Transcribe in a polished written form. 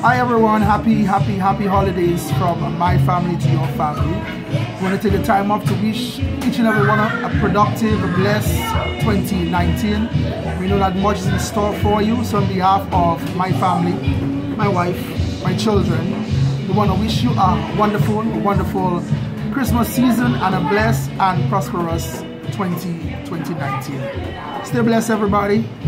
Hi everyone, happy holidays from my family to your family. I want to take a time off to wish each and every one a productive, blessed 2019. We know that much is in store for you, so on behalf of my family, my wife, my children, we want to wish you a wonderful Christmas season and a blessed and prosperous 2019. Stay blessed everybody.